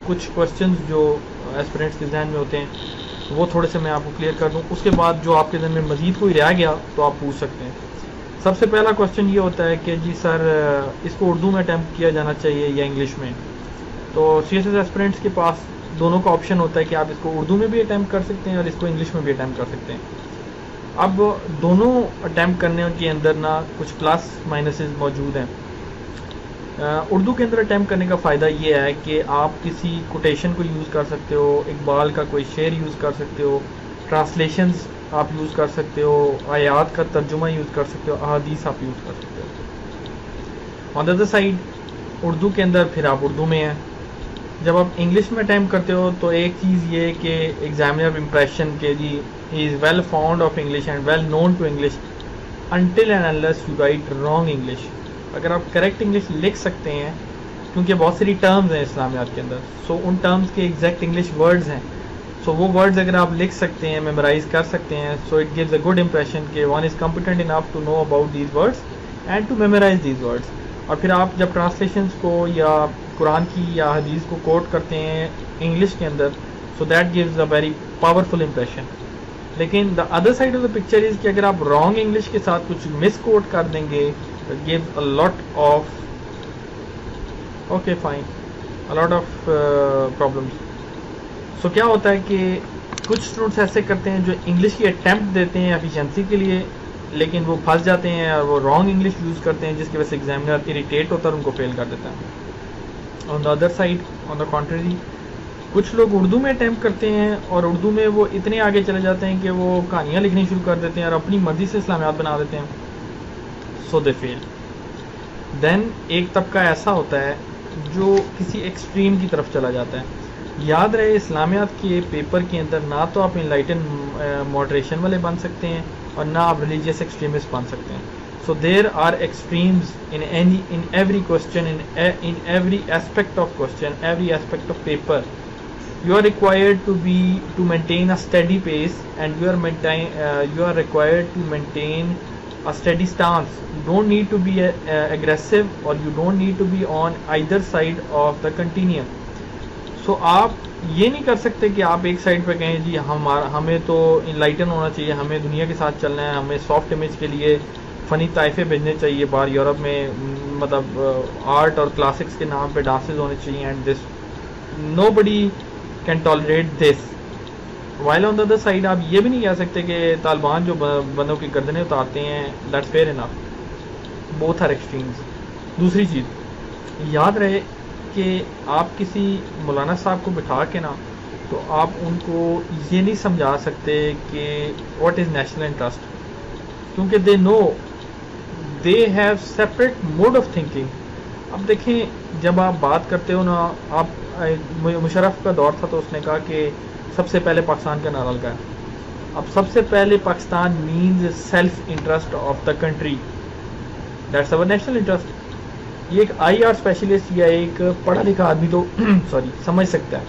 کچھ کوشچنز جو ایسپرینٹس کے ذہن میں ہوتے ہیں وہ تھوڑے سے میں آپ کو کلیئر کر دوں. اس کے بعد جو آپ کے ذہن میں مزید کوئی رہ گیا تو آپ پوچھ سکتے ہیں. سب سے پہلا کوشچن یہ ہوتا ہے کہ جی سر اس کو اردو میں اٹیمپٹ کیا جانا چاہیے یا انگلش میں. تو سی ایس ایس ایسپرینٹس کے پاس دونوں کا آپشن ہوتا ہے کہ آپ اس کو اردو میں بھی اٹیمپٹ کر سکتے ہیں اور اس کو انگلش میں بھی اٹیمپٹ کر سکتے ہیں. اب دونوں اٹیمپٹ کرنے کے اندر نا کچھ پلس مائنسز موجود ہیں. اردو کے اندر اٹیمپٹ کرنے کا فائدہ یہ ہے کہ آپ کسی کوٹیشن کو یوز کر سکتے ہو, اقبال کا کوئی شعر یوز کر سکتے ہو, ٹرانسلیشنز آپ یوز کر سکتے ہو, آیات کا ترجمہ یوز کر سکتے ہو, احادیث آپ یوز کر سکتے ہو. On the other side Urdu کے اندر پھر آپ اردو میں ہیں. جب آپ انگلش میں اٹیمپٹ کرتے ہو تو ایک چیز یہ کہ ایگزامینر امپریشن کہ جی he is well found of English and well known to English until and unless you write wrong English. اگر آپ کریکٹ انگلش لکھ سکتے ہیں, کیونکہ بہت ساری ٹرمز ہیں اسلامیات کے اندر, سو ان ٹرمز کے ایگزیکٹ انگلش ورڈز ہیں, سو وہ ورڈز اگر آپ لکھ سکتے ہیں, میمورائز کر سکتے ہیں, so it gives a good impression کہ one is competent enough to know about these words and to memorize these words. اور پھر آپ جب ٹرانسلیشنس کو یا قرآن کی یا حدیث کو کوٹ کرتے ہیں انگلش کے اندر, so that gives a very powerful impression. لیکن the other side of the picture is کہ اگر آپ رانگ انگلش کے ساتھ کچھ مس کوٹ کر دیں گے, it gives a lot of problems. So کیا ہوتا ہے کہ کچھ اسٹوڈنٹس ایسے کرتے ہیں جو انگلش کی اٹیمپٹ دیتے ہیں ایفیشنسی کے لیے, لیکن وہ پھنس جاتے ہیں اور وہ رانگ انگلش یوز کرتے ہیں, جس کی وجہ سے ایگزامینر اریٹیٹ ہوتا ہے اور ان کو فیل کر دیتا ہے. On the other side, on the contrary, کچھ لوگ اردو میں اٹیمپٹ کرتے ہیں اور اردو میں وہ اتنے آگے چلے جاتے ہیں کہ وہ کہانیاں لکھنی شروع کر دیتے ہیں اور اپنی مرضی سے اسلامیات بنا دیتے ہیں, سو دے فیل. دین ایک طبقہ ایسا ہوتا ہے جو کسی ایکسٹریم کی طرف چلا جاتا ہے. یاد رہے اسلامیات کے پیپر کے اندر نہ تو آپ انلائٹن ماڈریشن والے بن سکتے ہیں اور نہ آپ ریلیجیس ایکسٹریمسٹ بن سکتے ہیں. So there are extremes in every question, in every aspect of question, every aspect of paper. You are required to maintain a steady pace, and you are required to maintain a steady stance. You don't need to be aggressive, or you don't need to be on either side of the continuum. So آپ یہ نہیں کر سکتے کہ آپ ایک side پہ کہیں جی ہمیں تو انلائٹن ہونا چاہیے, ہمیں دنیا کے ساتھ چلنا ہے, ہمیں سافٹ امیج کے لیے فنی طائفے بھیجنے چاہیے باہر یورپ میں, مطلب آرٹ اور کلاسکس کے نام پہ ڈانسز ہونے چاہیے, and this nobody can tolerate this. While on the other side آپ یہ بھی نہیں کہہ سکتے کہ طالبان جو بندوں کی گردنیں اتارتے ہیں, that's fair enough. Both are extremes. دوسری چیز یاد رہے کہ آپ کسی مولانا صاحب کو بٹھا کے نا تو آپ ان کو یہ نہیں سمجھا سکتے کہ what is national interest, کیونکہ they know they have separate mode of thinking. اب دیکھیں جب آپ بات کرتے ہو نا, آپ مشرف کا دور تھا تو اس نے کہا کہ سب سے پہلے پاکستان کا نعرہ لگایا. اب سب سے پہلے Pakistan means self interest of the country, that's over national interest. یہ ایک آئی آر اسپیشلسٹ یا ایک پڑھا لکھا آدمی تو سمجھ سکتا ہے,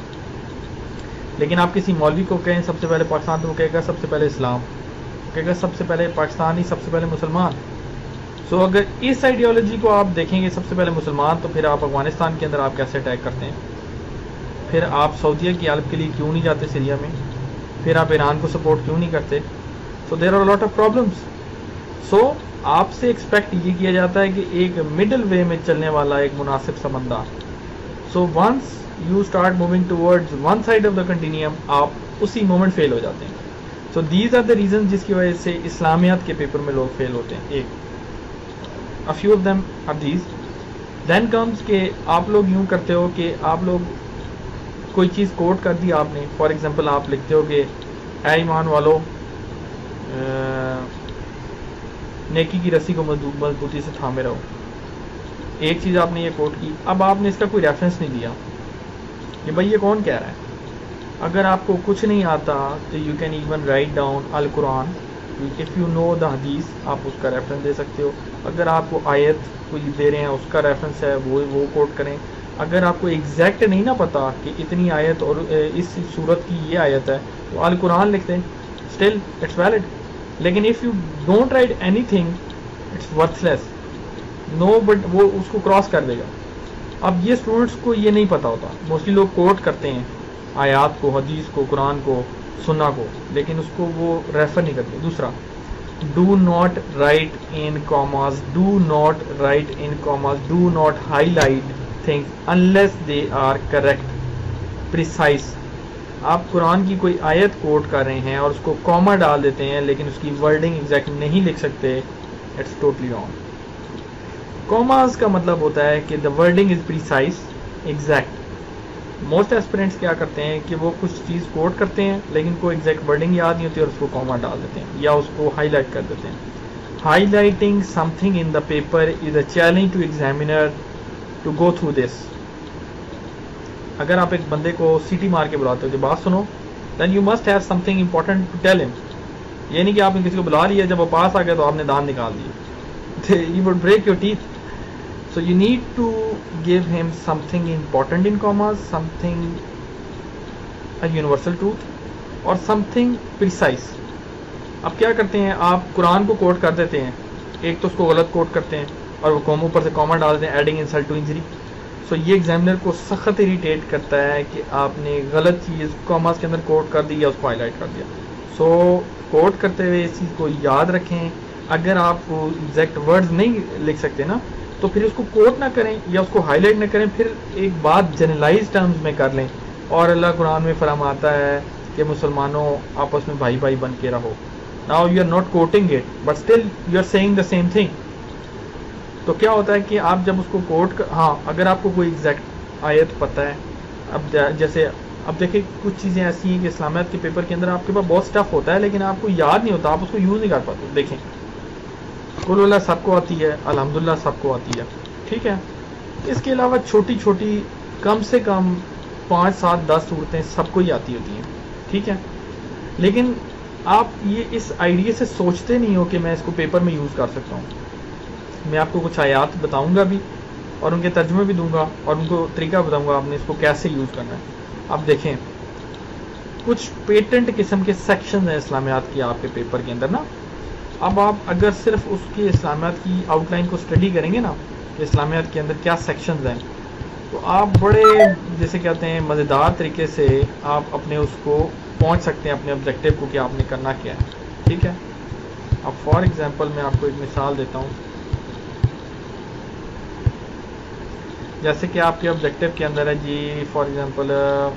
لیکن آپ کسی مولوی کو کہیں سب سے پہلے پاکستان, تو وہ کہے گا سب سے پہلے اسلام, کہے گا سب سے پہلے پاکستانی, سب سے پہلے مسلمان. سو اگر اس آئیڈیالوجی کو آپ دیکھیں گے سب سے پہلے مسلمان, تو پھر آپ افغانستان کے اندر آپ کیسے اٹیک کرتے ہیں, پھر آپ سعودیہ کی ہیلپ کے لیے کیوں نہیں جاتے سیریا میں, پھر آپ ایران کو سپورٹ کیوں نہیں کرتے. So there are lot of problems. So آپ سے ایکسپیکٹ یہ کیا جاتا ہے کہ ایک مڈل وے میں چلنے والا ایک مناسب سا بندہ. So once you start moving towards one side of the continuum, آپ اسی مومنٹ فیل ہو جاتے ہیں. So these are the reason جس کی وجہ سے اسلامیات کے پیپر میں لوگ فیل ہوتے ہیں. ایک a few of them are these. Then comes کہ آپ لوگ یوں کرتے ہو کہ آپ لوگ کوئی چیز کوٹ کر دی آپ نے, فار ایگزامپل آپ لکھتے ہو کہ اے ایمان والو نیکی کی رسی کو مضبوطی سے تھامے رہو. ایک چیز آپ نے یہ کوٹ کی, اب آپ نے اس کا کوئی ریفرنس نہیں دیا کہ بھائی یہ کون کہہ رہا ہے. اگر آپ کو کچھ نہیں آتا تو you can even write down Al-Quran, if you know the حدیث آپ اس کا ریفرنس دے سکتے ہو. اگر آپ کو آیت کوئی دے رہے ہیں اس کا ریفرنس ہے وہ کوٹ کریں. اگر آپ کو ایگزیکٹ نہیں نا پتا کہ اتنی آیت اور اس صورت کی یہ آیت ہے تو القرآن لکھ دیں, اسٹل اٹس ویلڈ. لیکن if you don't write anything it's worthless, no but وہ اس کو کراس کر دے گا. اب یہ اسٹوڈنٹس کو یہ نہیں پتا ہوتا، موسٹلی لوگ کوٹ کرتے ہیں آیات کو، حدیث کو، قرآن کو، سنہ کو، لیکن اس کو وہ ریفر نہیں کرتے. دوسرا، do not write in commas, do not write in commas, do not highlight things unless they are correct precise. آپ قرآن کی کوئی آیت کوٹ کر رہے ہیں اور اس کو کاما ڈال دیتے ہیں لیکن اس کی ورڈنگ ایگزیکٹ نہیں لکھ سکتے، اٹس ٹوٹلی رانگ. کاماز کا مطلب ہوتا ہے کہ the wording is precise, exact. Most aspirants کیا کرتے ہیں کہ وہ کچھ چیز کوٹ کرتے ہیں لیکن کوئی ایگزیکٹ ورڈنگ یاد نہیں ہوتی اور اس کو کاما ڈال دیتے ہیں یا اس کو ہائی لائٹ کر دیتے ہیں. Highlighting something in the paper is a challenge to examiner to go through this. اگر آپ ایک بندے کو سیٹی مار کے بلاتے ہو کہ بات سنو، then you must have something important to tell him. یہ نہیں کہ آپ نے کسی کو بلا لیا، جب وہ پاس آ گیا تو آپ نے دان نکال دیے، you would break your teeth. So you need to give him something important in commas, something a universal truth or something precise. اب کیا کرتے ہیں، آپ قرآن کو کوٹ کر دیتے ہیں، ایک تو اس کو غلط کوٹ کرتے ہیں اور وہ قوم اوپر سے کاما ڈال دیتے ہیں، adding insult to injury. So یہ ایگزامنر کو سخت اریٹیٹ کرتا ہے کہ آپ نے غلط چیز کاماز کے اندر کوٹ کر دی یا اس کو ہائی لائٹ کر دیا. سو کوٹ کرتے ہوئے اس چیز کو یاد رکھیں. اگر آپ کو ایگزیکٹ ورڈز نہیں لکھ سکتے نا تو پھر اس کو کوٹ نہ کریں یا اس کو ہائی لائٹ نہ کریں، پھر ایک بات جنرلائز ٹرمز میں کر لیں. اور اللہ قرآن میں فرماتا ہے کہ مسلمانوں آپس میں بھائی بھائی بن کے رہو. Now you are not quoting it but still you are saying the same thing. تو کیا ہوتا ہے کہ آپ جب اس کو کوٹ ہاں اگر آپ کو کوئی ایگزیکٹ آیت پتہ ہے، اب جیسے اب دیکھیں کچھ چیزیں ایسی ہیں کہ اسلامیات کے پیپر کے اندر آپ کے پاس بہت اسٹف ہوتا ہے لیکن آپ کو یاد نہیں ہوتا، آپ اس کو یوز نہیں کر پاتے. دیکھیں قل اللہ سب کو آتی ہے، الحمدللہ سب کو آتی ہے، ٹھیک ہے. اس کے علاوہ چھوٹی چھوٹی کم سے کم 5 7 10 صورتیں سب کو ہی آتی ہوتی ہیں، ٹھیک ہے. لیکن آپ یہ اس آئیڈیا سے سوچتے نہیں ہو کہ میں اس کو پیپر میں یوز کر سکتا ہوں. میں آپ کو کچھ آیات بتاؤں گا بھی اور ان کے ترجمے بھی دوں گا اور ان کو طریقہ بتاؤں گا آپ نے اس کو کیسے یوز کرنا ہے. اب دیکھیں کچھ پیٹنٹ قسم کے سیکشنز ہیں اسلامیات کی آپ کے پیپر کے اندر نا. اب آپ اگر صرف اس کے اسلامیات کی آؤٹ لائن کو اسٹڈی کریں گے نا کہ اسلامیات کے اندر کیا سیکشنز ہیں، تو آپ بڑے جیسے کہتے ہیں مزیدار طریقے سے آپ اپنے اس کو پہنچ سکتے ہیں اپنے آبجیکٹو کو کہ آپ نے کرنا کیا ہے، ٹھیک ہے. اب فار ایگزامپل میں آپ کو ایک مثال دیتا ہوں. جیسے کہ آپ کے آبجیکٹو کے اندر ہے جی فار ایگزامپل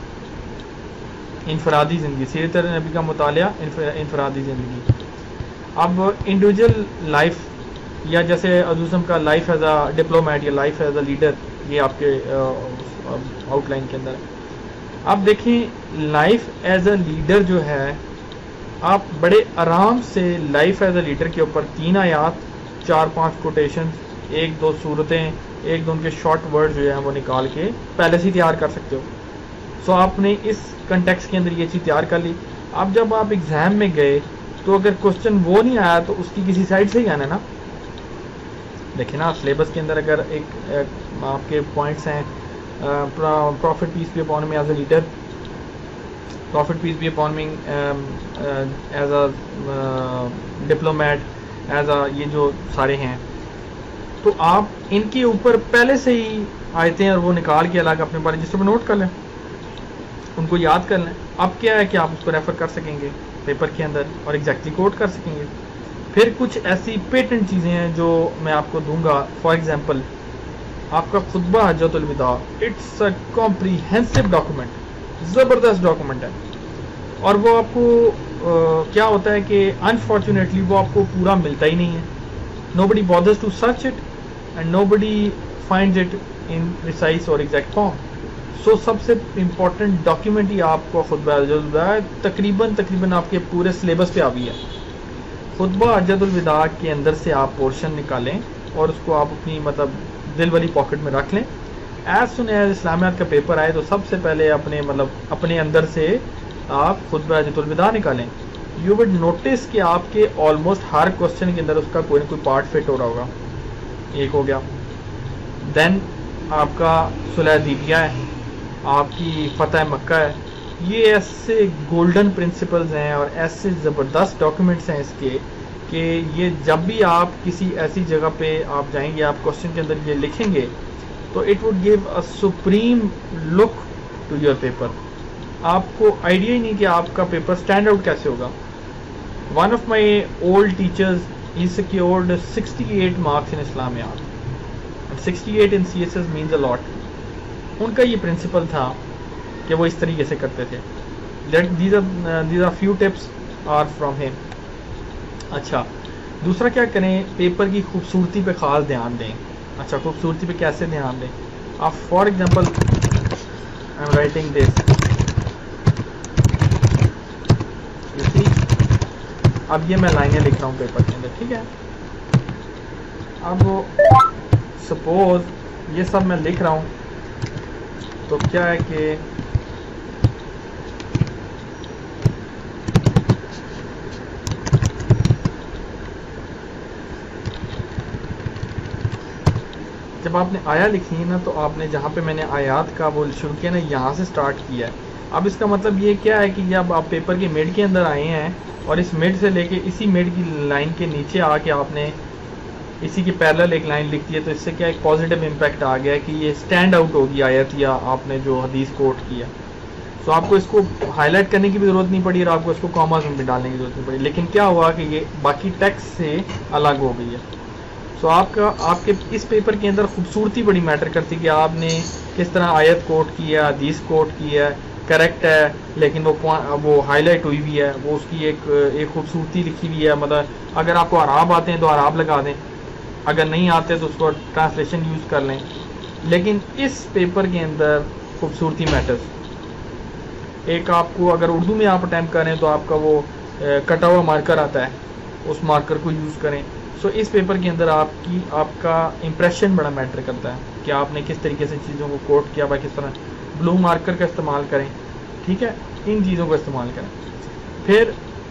انفرادی زندگی، سیرت نبی کا مطالعہ، انفرادی زندگی. اب انڈیویجول لائف یا جیسے ادوسم کا لائف ایز اے ڈپلومیٹ یا لائف ایز اے لیڈر، یہ آپ کے آؤٹ لائن کے اندر ہے. اب دیکھیں لائف ایز اے لیڈر جو ہے، آپ بڑے آرام سے لائف ایز اے لیڈر کے اوپر 3 آیات، 4 5 کوٹیشنز، 1 2 صورتیں، 1 2 ان کے شارٹ ورڈ جو ہیں وہ نکال کے پہلے سے تیار کر سکتے ہو. سو آپ نے اس کنٹیکسٹ کے اندر یہ چیز تیار کر لی. اب جب آپ ایگزام میں گئے تو اگر کوشچن وہ نہیں آیا تو اس کی کسی سائڈ سے ہی آنا ہے نا. دیکھیں نا سلیبس کے اندر اگر ایک آپ کے پوائنٹس ہیں prophet peace be upon me as a leader, prophet peace be upon me as a diplomat, as a یہ جو سارے ہیں، تو آپ ان کے اوپر پہلے سے ہی آیتیں اور وہ نکال کے الگ اپنے بارے رجسٹر میں نوٹ کر لیں، ان کو یاد کر لیں. اب کیا ہے کہ آپ اس کو ریفر کر سکیں گے پیپر کے اندر اور ایگزیکٹلی کوٹ کر سکیں گے. پھر کچھ ایسی پیٹنٹ چیزیں ہیں جو میں آپ کو دوں گا. فار ایگزامپل آپ کا خطبہ حجۃ الوداع، اٹس اے کمپریہنسو ڈاکومنٹ، زبردست ڈاکومنٹ ہے، اور وہ آپ کو کیا ہوتا ہے کہ انفارچونیٹلی وہ آپ کو پورا ملتا ہی نہیں ہے. Nobody bothers to search it and nobody finds it in precise اور ایگزیکٹ فارم. سو سب سے امپورٹنٹ ڈاکیومنٹ ہی آپ کو خطبہ حجۃ الوداع تقریباً آپ کے پورے سلیبس پہ آ گئی ہے. خطبہ حجۃ الوداع کے اندر سے آپ پورشن نکالیں اور اس کو آپ اپنی مطلب دل والی پاکٹ میں رکھ لیں. ایز سن ایز اسلامیات کا پیپر آئے تو سب سے پہلے اپنے اندر سے آپ خطبہ حجۃ الوداع نکالیں. یو وڈ نوٹس کہ آپ کے آلموسٹ ہر کوشچن کے اندر اس کا کوئی نہ کوئی پارٹ فٹ ہو رہا ہوگا. ایک ہو گیا. دین آپ کا صلح حدیبیہ ہے، آپ کی فتح مکہ ہے. یہ ایسے گولڈن پرنسپلز ہیں اور ایسے زبردست ڈاکیومنٹس ہیں اس کے کہ یہ جب بھی آپ کسی ایسی جگہ پہ آپ جائیں گے، آپ کوشچن کے اندر یہ لکھیں گے تو it would give a supreme look to your paper. آپ کو آئیڈیا ہی نہیں کہ آپ کا پیپر اسٹینڈ آؤٹ کیسے ہوگا. One of my old teachers he secured 68 marks in Islamiat. 68 in CSS means a lot. ان کا یہ پرنسپل تھا کہ وہ اس طریقے سے کرتے تھے. These are few tips are from him. اچھا دوسرا کیا کریں, پیپر کی خوبصورتی پہ خاص دھیان دیں. اچھا خوبصورتی پہ کیسے دھیان دیں؟ آپ for example I am writing this, اب یہ میں لائنیں لکھ رہا ہوں پیپر کے اندر, ٹھیک ہے. اب وہ سپوز یہ سب میں لکھ رہا ہوں تو کیا ہے کہ جب آپ نے آیا لکھی ہے نا, تو آپ نے جہاں پہ میں نے آیات کا وہ شروع کیا نا, یہاں سے سٹارٹ کیا ہے. اب اس کا مطلب یہ کیا ہے کہ جب آپ پیپر کے مڈ کے اندر آئے ہیں اور اس مڈ سے لے کے اسی مڈ کی لائن کے نیچے آ کے آپ نے اسی کی پیرلل ایک لائن لکھ دی ہے, تو اس سے کیا ایک پازیٹیو امپیکٹ آ گیا ہے کہ یہ اسٹینڈ آؤٹ ہوگی آیت یا آپ نے جو حدیث کوٹ کیا. سو آپ کو اس کو ہائی لائٹ کرنے کی بھی ضرورت نہیں پڑی اور آپ کو اس کو کاماز میں بھی ڈالنے کی ضرورت نہیں پڑی, لیکن کیا ہوا کہ یہ باقی ٹیکسٹ سے الگ ہو گئی ہے. سو آپ کے اس پیپر کے اندر خوبصورتی بڑی میٹر کرتی کہ آپ نے کس طرح آیت کوٹ کی ہے, حدیث کوٹ کی ہے, کریکٹ ہے, لیکن وہ ہائی لائٹ ہوئی ہوئی ہے, وہ اس کی ایک خوبصورتی لکھی ہوئی ہے. مطلب اگر آپ کو عراب آتے ہیں تو عراب لگا دیں, اگر نہیں آتے تو اس کو ٹرانسلیشن یوز کر لیں. لیکن اس پیپر کے اندر خوبصورتی میٹرز. ایک آپ کو اگر اردو میں آپ اٹیمپٹ کریں تو آپ کا وہ کٹا ہوا مارکر آتا ہے, اس مارکر کو یوز کریں. سو اس پیپر کے اندر آپ کا امپریشن بڑا میٹر کرتا ہے کہ آپ نے کس طریقے سے چیزوں کو کوٹ کیا ہوا, کس طرح. بلو مارکر کا استعمال کریں, ٹھیک ہے, ان چیزوں کو استعمال کریں. پھر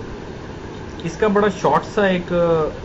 اس کا بڑا شارٹ سا ایک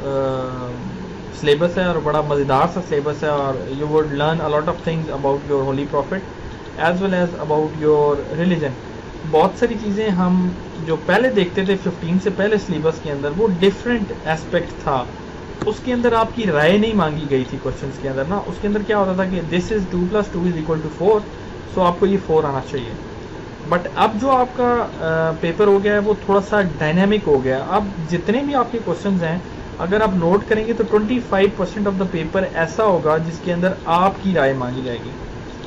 سلیبس ہے اور بڑا مزیدار سا سلیبس ہے, اور you would learn a lot of things about your holy prophet as well as about your religion. بہت ساری چیزیں ہم جو پہلے دیکھتے تھے 15 سے پہلے سلیبس کے اندر, وہ ڈفرینٹ ایسپیکٹ تھا. اس کے اندر آپ کی رائے نہیں مانگی گئی تھی کوشچنس کے اندر نا. اس کے اندر کیا ہوتا تھا کہ دس از 2 + 2 = 4, سو آپ کو یہ 4 آنا چاہیے. بٹ اب جو آپ کا پیپر ہو گیا ہے وہ تھوڑا سا ڈائنامک ہو گیا. اب جتنے بھی آپ کے کوشچنز ہیں اگر آپ نوٹ کریں گے تو 25% آف دا پیپر ایسا ہوگا جس کے اندر آپ کی رائے مانگی جائے گی.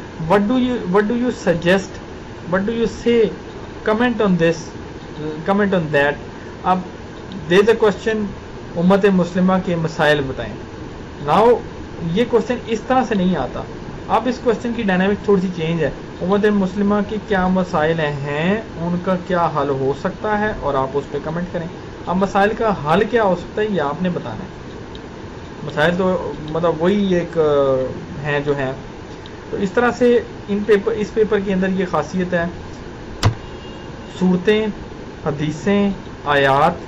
What do you suggest, what do you say, comment on this, comment on that. اب دیر اے کوشچن امت مسلمہ کے مسائل بتائیں. ناؤ یہ کوشچن اس طرح سے نہیں آتا. اب اس کوشچن کی ڈائنامک تھوڑی سی چینج ہے. امت مسلمہ کے کیا مسائل ہیں, ان کا کیا حل ہو سکتا ہے, اور آپ اس پہ کمنٹ کریں. اب مسائل کا حل کیا ہو سکتا ہے یہ آپ نے بتانا ہے. مسائل تو مطلب وہی ایک ہیں جو ہیں. تو اس طرح سے اس پیپر کے اندر یہ خاصیت ہے. صورتیں, حدیثیں, آیات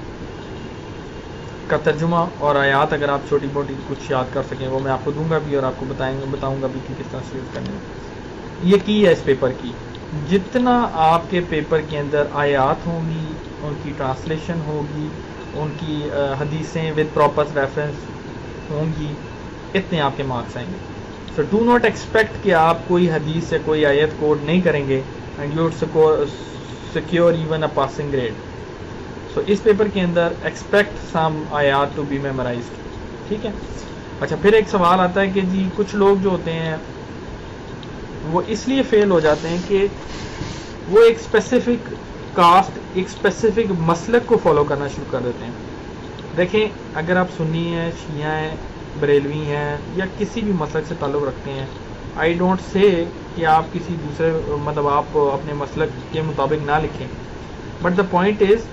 کا ترجمہ, اور آیات اگر آپ چھوٹی موٹی کچھ یاد کر سکیں وہ میں آپ کو دوں گا بھی, اور آپ کو بتاؤں گا بھی کہ کس طرح سے یوز کرنے میں. یہ کی ہے اس پیپر کی. جتنا آپ کے پیپر کے اندر آیات ہوں گی, ان کی ٹرانسلیشن ہوگی, ان کی حدیثیں ود پراپر ریفرنس ہوں گی, اتنے آپ کے مارکس آئیں گے. سو ڈو ناٹ ایکسپیکٹ کہ آپ کوئی حدیث سے کوئی آیت کوڈ نہیں کریں گے and you would secure even a passing grade. So اس پیپر کے اندر ایکسپیکٹ سم آیات ٹو بی میمورائزڈ, ٹھیک ہے. اچھا پھر ایک سوال آتا ہے کہ جی کچھ لوگ جو ہوتے ہیں وہ اس لیے فیل ہو جاتے ہیں کہ وہ ایک اسپیسیفک کاسٹ, ایک اسپیسیفک مسلک کو فالو کرنا شروع کر دیتے ہیں. دیکھیں اگر آپ سنی ہیں, شیعہ ہیں, بریلوی ہیں, یا کسی بھی مسلک سے تعلق رکھتے ہیں, آئی ڈونٹ سے کہ آپ کسی دوسرے مطلب آپ اپنے مسلک کے مطابق نہ لکھیں. بٹ دا پوائنٹ از,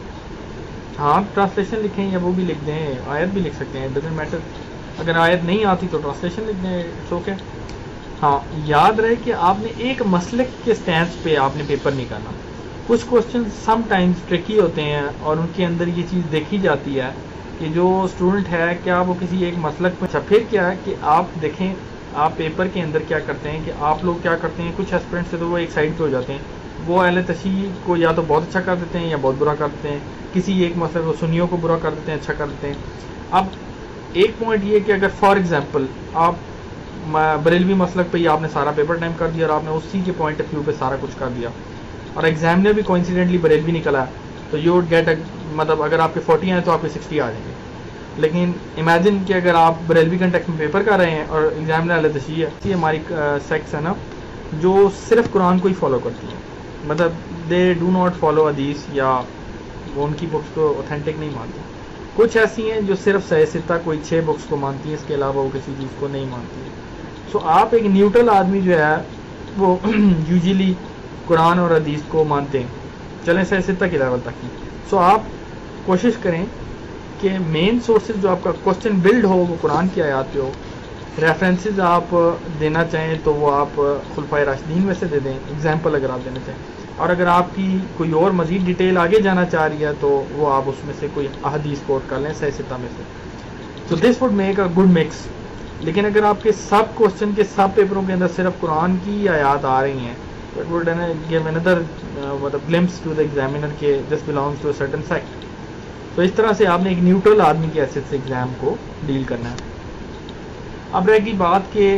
ہاں ٹرانسلیشن لکھیں یا وہ بھی لکھ دیں, آیت بھی لکھ سکتے ہیں, ڈزنٹ میٹر. اگر آیت نہیں آتی تو ٹرانسلیشن لکھ دیں, اٹس اوکے. ہاں یاد رہے کہ آپ نے ایک مسلک کے سٹینس پہ آپ نے پیپر نہیں کرنا. کچھ کوشچن سم ٹائمز ٹرکی ہوتے ہیں اور ان کے اندر یہ چیز دیکھی جاتی ہے کہ جو اسٹوڈنٹ ہے کیا وہ کسی ایک مسلک پہ. اچھا پھر کیا ہے کہ آپ دیکھیں آپ پیپر کے اندر کیا کرتے ہیں کہ آپ لوگ کیا کرتے ہیں, کچھ اسپرنٹ سے تو وہ ایک سائڈ پہ ہو جاتے ہیں, وہ اہل تشیع کو یا تو بہت اچھا کر دیتے ہیں یا بہت برا کر دیتے ہیں. کسی ایک مسئلے کو سنیوں کو برا کر دیتے ہیں, اچھا کر دیتے ہیں. اب ایک پوائنٹ یہ کہ اگر فار ایگزامپل آپ بریلوی مسلک پہ ہی آپ نے سارا پیپر ٹائم کر دیا اور آپ نے اسی کے پوائنٹ آف ویو پہ سارا کچھ کر دیا اور ایگزامنر بھی کوئنسیڈنٹلی بریلوی نکلا تو یو وڈ گیٹ مطلب اگر آپ کے 40 ہیں تو آپ کے 60 آ جائیں گے. لیکن امیجن کہ اگر آپ بریلوی کنٹیکسٹ میں پیپر کر رہے ہیں اور ایگزامنر علیہ تشیع ہے, یہ ہماری سیکس ہے نا جو صرف قرآن کو ہی فالو کرتی ہے, مطلب دے ڈو ناٹ فالو حدیث یا وہ ان کی بکس کو اوتھینٹک نہیں مانتی. کچھ ایسی ہیں جو صرف صحیح ستہ کوئی 6 بکس کو مانتی ہیں, اس کے علاوہ وہ کسی چیز کو نہیں مانتی. سو آپ ایک نیوٹرل آدمی جو ہے وہ یوزلی قرآن اور حدیث کو مانتے ہیں, چلیں صحیح ستہ کے لیول تک ہی. سو آپ کوشش کریں کہ مین سورسز جو آپ کا کوسچن بلڈ ہو وہ قرآن کی آیات پہ ہو. ریفرنسز آپ دینا چاہیں تو وہ آپ خلفائے راشدین میں سے دے دیں, ایگزامپل اگر آپ دینا چاہیں, اور اگر آپ کی کوئی اور مزید ڈیٹیل آگے جانا چاہ رہی ہے تو وہ آپ اس میں سے کوئی احادیث کوٹ کر لیں صحیح ستہ میں سے. تو this would make a good mix. لیکن اگر آپ کے سب کوسچن کے سب پیپروں کے اندر صرف قرآن کی آیات آ رہی ہیں تو اٹ وڈ گیو اندر مطلب گلمپس ٹو دا ایگزامینر کہ this belongs to a certain sect. تو اس طرح سے آپ نے ایک نیوٹرل آدمی کی حیثیت سے ایگزام کو ڈیل کرنا ہے. اب رہ گئی بات کہ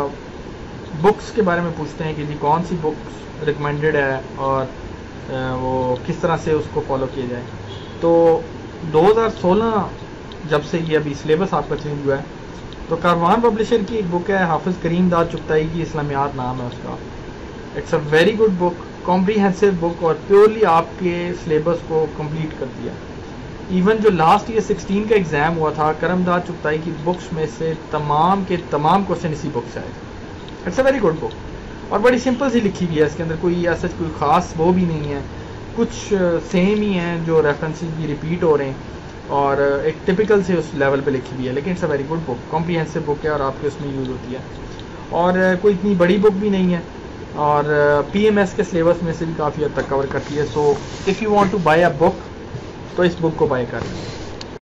بکس کے بارے میں پوچھتے ہیں کہ جی کون سی بکس ریکمینڈیڈ ہے اور وہ کس طرح سے اس کو فالو کیا جائے. تو 2016 جب سے یہ ابھی سلیبس آپ کا چینج ہوا ہے تو کاروان پبلشر کی ایک بک ہے, حافظ کریم داد چغتائی کی اسلامیات نام ہے اس کا. It's a very good book, comprehensive book, اور پیورلی آپ کے سلیبس کو کمپلیٹ کر دیا. ایون جو لاسٹ ایئر 16 کا ایگزام ہوا تھا کرم داد چغتائی کی بکس میں سے تمام کے تمام کوشچن اسی بک سے آئے تھے. It's a very good book اور بڑی سمپل سی لکھی ہوئی ہے, اس کے اندر کوئی ایسا کوئی خاص وہ بھی نہیں ہے, کچھ سیم ہی ہیں جو ریفرنسز بھی ریپیٹ ہو رہے ہیں اور ایک ٹپیکل سے اس لیول پہ لکھی ہوئی ہے. لیکن it's a very good book, comprehensive book ہے اور آپ کے اس میں یوز ہوتی ہے اور کوئی اتنی بڑی بک بھی نہیں ہے اور پی ایم ایس کے سلیبس میں سے بھی کافی حد تک کور کرتی ہے. So if you want to buy a book تو اس بک کو بائی کر لیں.